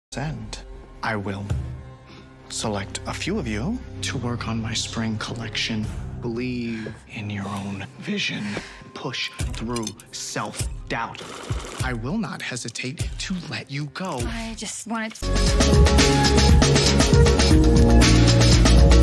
end, I will select a few of you to work on my spring collection. Believe in your own vision. Push through self-doubt. I will not hesitate to let you go. I just wanted to...